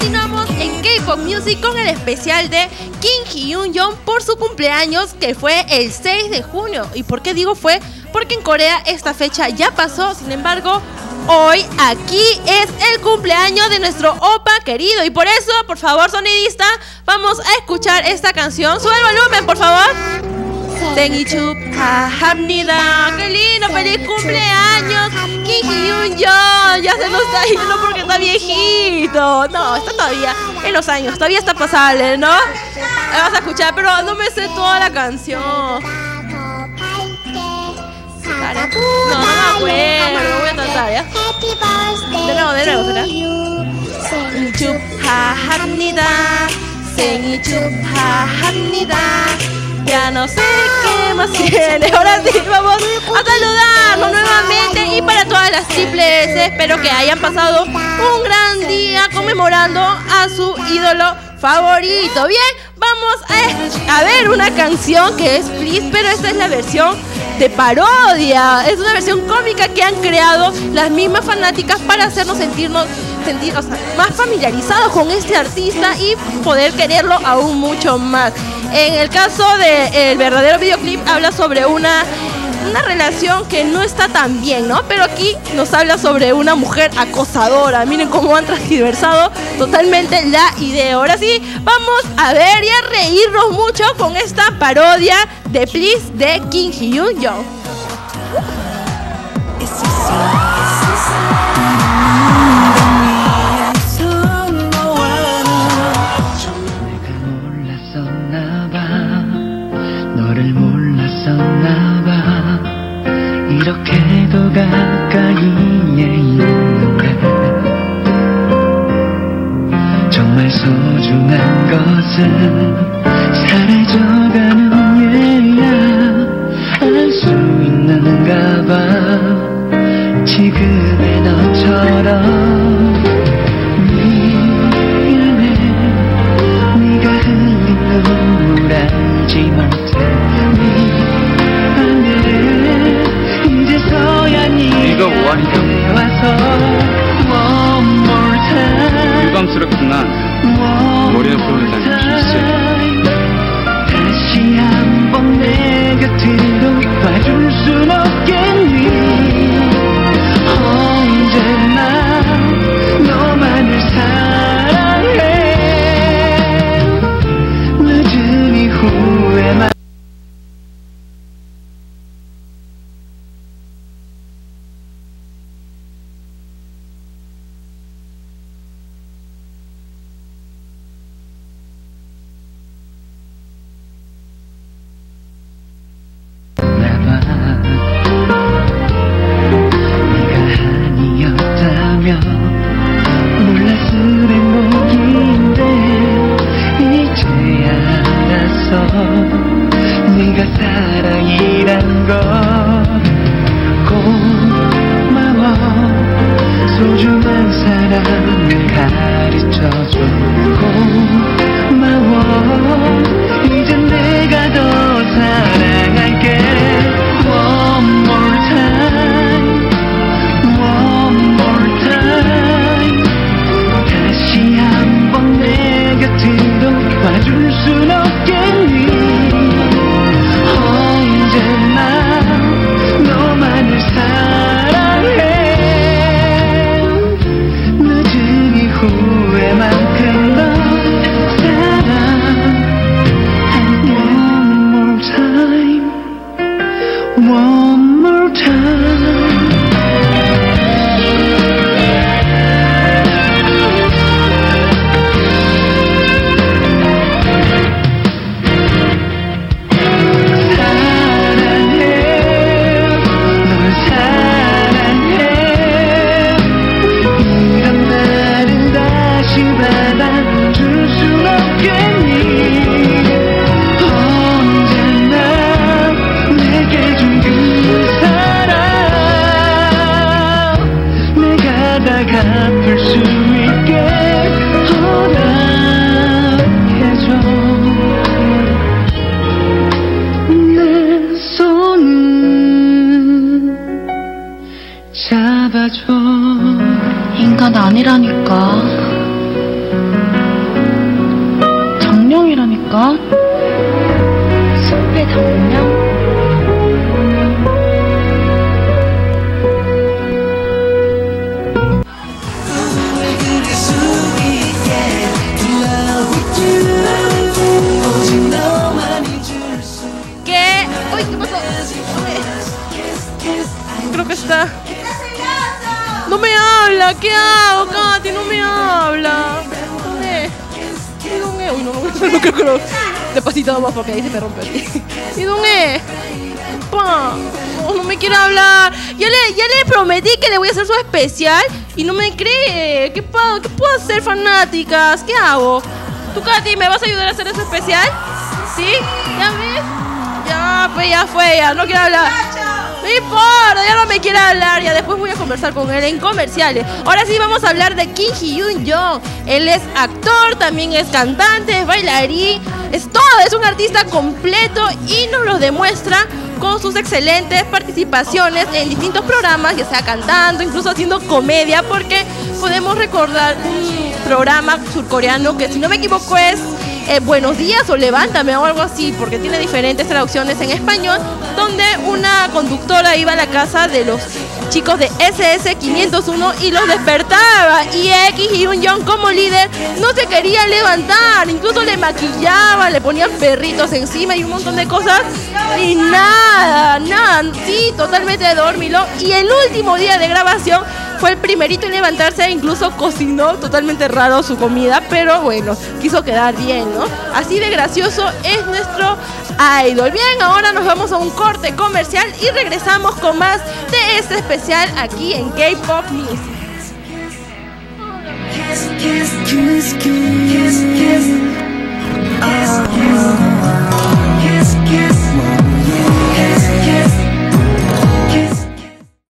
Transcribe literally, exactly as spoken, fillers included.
continuamos en K-Pop Music con el especial de Kim Hee-yeon por su cumpleaños, que fue el seis de junio. ¿Y por qué digo fue? Porque en Corea esta fecha ya pasó. Sin embargo, hoy aquí es el cumpleaños de nuestro opa querido. Y por eso, por favor, sonidista, vamos a escuchar esta canción. Sube el volumen, por favor. 생일 축하합니다. ¡Qué lindo! ¡Feliz cumpleaños! Kim Hee-yeon ya se nos está yendo porque está viejito. No, está todavía en los años. Todavía está pasable, ¿no? Vamos a escuchar, pero no me sé toda la canción. No, no me acuerdo. Voy a tratar, ¿ya? De nuevo, de nuevo, ¿será? 생일 축하합니다. 생일 축하합니다. Ya no sé qué más tiene. Ahora sí, vamos a saludarnos nuevamente. Y para todas las triple S, espero que hayan pasado un gran día conmemorando a su ídolo favorito. Bien, vamos a, a ver una canción que es Please, pero esta es la versión de parodia. Es una versión cómica que han creado las mismas fanáticas para hacernos sentirnos sentir, o sea, más familiarizados con este artista y poder quererlo aún mucho más. En el caso del verdadero videoclip habla sobre una, una relación que no está tan bien, ¿no? Pero aquí nos habla sobre una mujer acosadora. Miren cómo han transgiversado totalmente la idea. Ahora sí, vamos a ver y a reírnos mucho con esta parodia de Please de Kim Hee-yeon. 이렇게도 가까이에 있는데 정말 소중한 것은 사라져가는 얘야 알 수 있는가 봐 지금의 너처럼 미안해 네가 흘린 눈물 알지 못해 네가 오한이냐고. 유감스럽지만 머리는 쏘는다는 필세. 다시 한번 내 곁으로 와줄 순 없겠니. 언제나 너만을 사랑해. 늦은 이후에만 네가 사랑이란 걸 고마워 소중한 사랑을 가르쳐줘 고마워 이젠 내가 더 사랑할게 One more time One more time 다시 한번 내 곁으로 와줄 순 없겠니 언제나 너만을 사랑해 늦은 이후에만큼 더 사랑해 One more time One more time 갚을 수 있게 허락해줘 내 손을 잡아줘 인간 아니라니까. 있을까? 숲의 정령? ¿Qué? Uy, ¿qué pasó? Creo que está. No me habla, ¿qué hago, Katy? No me habla. ¿Dónde? ¿Y dónde? Uy, no, no, no, no creo que lo... Despacito nomás porque ahí se me rompe. ¿Y dónde? Pa, no, no me quiere hablar. Ya le, ya le prometí que le voy a hacer su especial y no me cree. ¿Qué, pa, ¿Qué puedo hacer, fanáticas? ¿Qué hago? ¿Tú, Katy, me vas a ayudar a hacer ese especial? ¿Sí? ¿Ya ves? Ya, pues ya fue, ya no quiere hablar. No importa, ya no me quiere hablar. Ya después voy a conversar con él en comerciales. Ahora sí vamos a hablar de Kim Hee-yeon Jung. Él es actor, también es cantante, es bailarín, es todo, es un artista completo y nos lo demuestra con sus excelentes participaciones en distintos programas, ya sea cantando, incluso haciendo comedia, porque podemos recordar un programa surcoreano que, si no me equivoco, es eh, Buenos Días o Levántame o algo así, porque tiene diferentes traducciones en español, donde una conductora iba a la casa de los chicos de ese ese quinientos uno y los despertaba, y Kim Hee-yeon Jung como líder no se quería levantar, incluso le maquillaba, le ponían perritos encima y un montón de cosas, y nada, nada, sí, totalmente dormilón. Y el último día de grabación fue el primerito en levantarse, incluso cocinó, totalmente raro su comida, pero bueno, quiso quedar bien, ¿no? Así de gracioso es nuestro idol. Bien, ahora nos vamos a un corte comercial y regresamos con más de este especial aquí en K-Pop Music.